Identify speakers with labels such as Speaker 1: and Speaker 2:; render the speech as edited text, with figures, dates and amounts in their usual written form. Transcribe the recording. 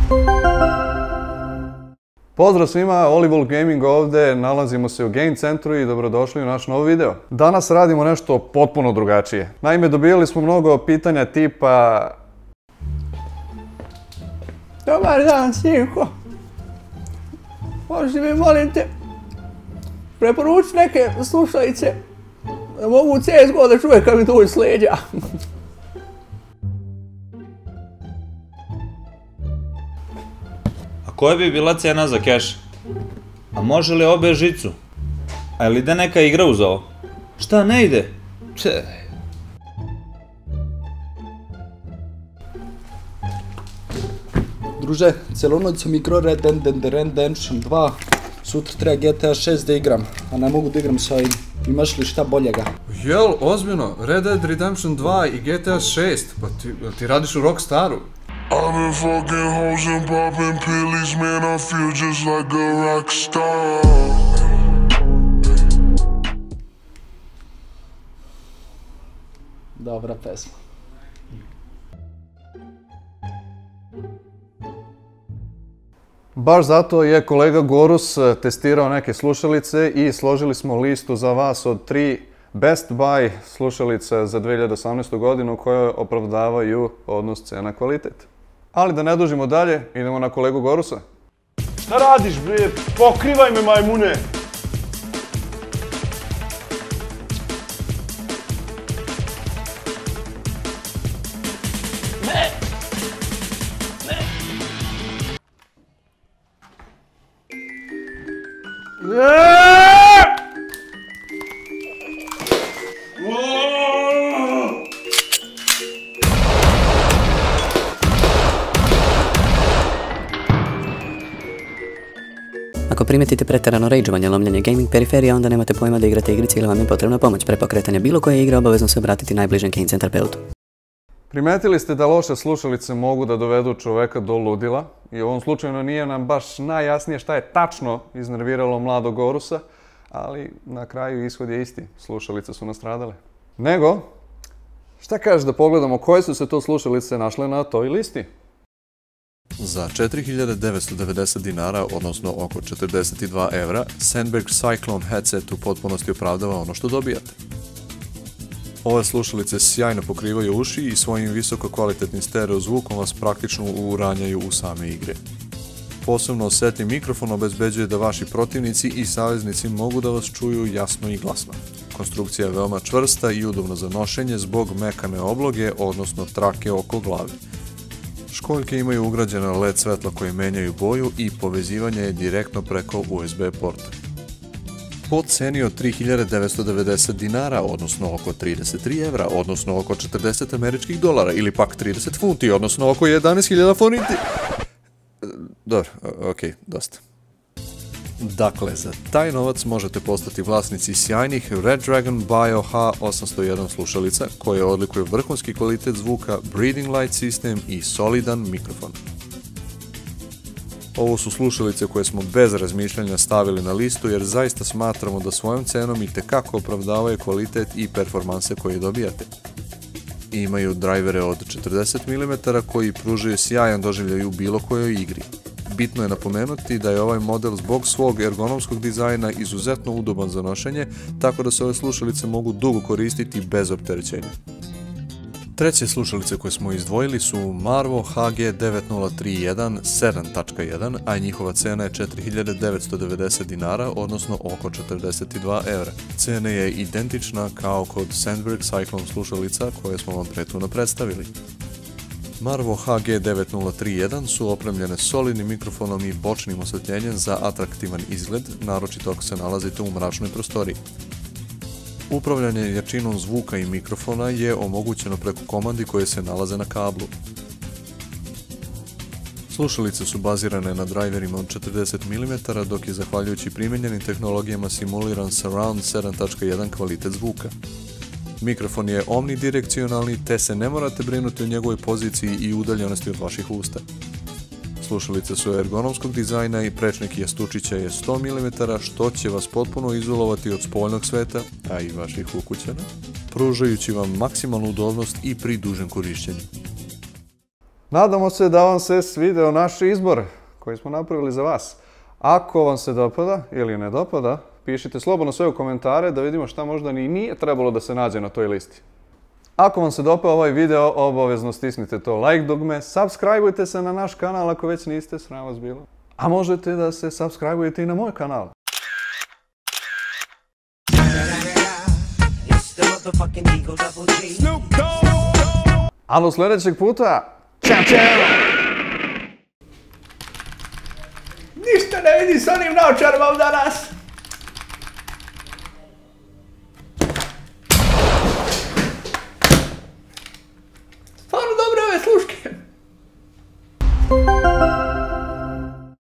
Speaker 1: Pozdrav svima, Olivol Gaming ovde, nalazimo se u Game Centru i dobrodošli u naš novi video. Danas radimo nešto potpuno drugačije. Naime, dobijali smo mnogo pitanja tipa...
Speaker 2: Dobar dan, sinko. Možete mi, molim te, preporučiti neke slušalice da mogu CSGO da čuje kad mi dođe s leđa.
Speaker 3: Koja bi bila cena za keš? A može li obe žicu? A je li ide neka igra uz ovo? Šta ne ide?
Speaker 2: Druže, celu noć sam igrao Red Dead Redemption 2. Sutra treba GTA 6 da igram, a ne mogu da igram sa ovim. Imaš li šta boljega?
Speaker 1: Jel, ozbiljno, Red Dead Redemption 2 i GTA 6, pa ti radiš u Rockstaru.
Speaker 4: I've been fucking hoes and popping pillies, man, I feel just like a rock star.
Speaker 2: Dobra pesma.
Speaker 1: Baš zato je kolega Gorus testirao neke slušalice i složili smo listu za vas od 3 Best Buy slušalice za 2018. godinu koje opravdavaju odnos cena-kvalitet. Ali da ne dužimo dalje, idemo na kolegu Gorusa.
Speaker 5: Šta radiš, bre? Pokrivaj me, majmune!
Speaker 6: Ako primetite pretjerano rageovanje, lomljenje gaming periferija, onda nemate pojma da igrate igrice ili vam je potrebna pomoć. Pre pokretanja bilo koje igre obavezno se obratiti najbližem Game Center terapeutu.
Speaker 1: Primetili ste da loše slušalice mogu da dovedu čoveka do ludila i u ovom slučaju nije nam baš najjasnije šta je tačno iznerviralo mladog Gorusa, ali na kraju ishod je isti, slušalice su nastradale. Nego, šta kažeš da pogledamo koje su se to slušalice našle na toj listi?
Speaker 7: Za 4990 dinara, odnosno oko 42 evra, Sandberg Cyclone headset u potpunosti opravdava ono što dobijate. Ove slušalice sjajno pokrivaju uši i svojim visoko kvalitetnim stereo zvukom vas praktično uranjaju u same igre. Posebno osetljiv mikrofon obezbeđuje da vaši protivnici i saveznici mogu da vas čuju jasno i glasno. Konstrukcija je veoma čvrsta i udobna za nošenje zbog mekane obloge, odnosno trake oko glave. Školjke imaju ugrađena LED svetla koje menjaju boju i povezivanje je direktno preko USB porta. Po ceni od 3990 dinara, odnosno oko 33 evra, odnosno oko 40 američkih dolara ili pak 30 funti, odnosno oko 11.000 foniti. Dobro, okej, dosta. Dakle, za taj novac možete postati vlasnici sjajnih Red Dragon Bio H801 slušalica koje odlikuju vrhunski kvalitet zvuka, breathing light sistem i solidan mikrofon. Ovo su slušalice koje smo bez razmišljanja stavili na listu jer zaista smatramo da svojom cenom itekako opravdavaju kvalitet i performanse koje dobijate. Imaju drajvere od 40 mm koji pružaju sjajan doživljaj u bilo kojoj igri. Bitno je napomenuti da je ovaj model zbog svog ergonomskog dizajna izuzetno udoban za nošenje, tako da se ove slušalice mogu dugo koristiti bez opterećenja. Treće slušalice koje smo izdvojili su Marvo HG9031 7.1, a njihova cena je 4990 dinara, odnosno oko 42 evra. Cena je identična kao kod Sandberg Cyclone slušalica koje smo vam prethodno predstavili. Marvo HG9031 su opremljene solidnim mikrofonom i bočnim osvetljenjem za atraktivan izgled, naročito ako se nalazite u mračnoj prostoriji. Upravljanje jačinom zvuka i mikrofona je omogućeno preko komandi koje se nalaze na kablu. Slušalice su bazirane na drajverima od 40 mm, dok je zahvaljujući primenjenim tehnologijama simuliran Surround 7.1 kvalitet zvuka. Mikrofon je omnidirekcionalni, te se ne morate brinuti o njegovoj poziciji i udaljenosti od vaših usta. Slušalice su ergonomskog dizajna i prečnik jastučića je 100 mm, što će vas potpuno izolovati od spoljnog sveta, a i vaših ukućana, pružajući vam maksimalnu udobnost i pri dužem korišćenju.
Speaker 1: Nadamo se da vam se svideo naš izbor koji smo napravili za vas. Ako vam se dopada ili ne dopada, pišite slobodno sve u komentare da vidimo šta možda ni nije trebalo da se nađe na toj listi. Ako vam se dopao ovaj video, obavezno stisnite to like dugme, subscribeujte se na naš kanal ako već niste, sram vas bilo. A možete da se subscribeujete i na moj kanal. A do sljedećeg puta, ćao ćao!
Speaker 8: Ništa ne vidi s onim naočarima danas!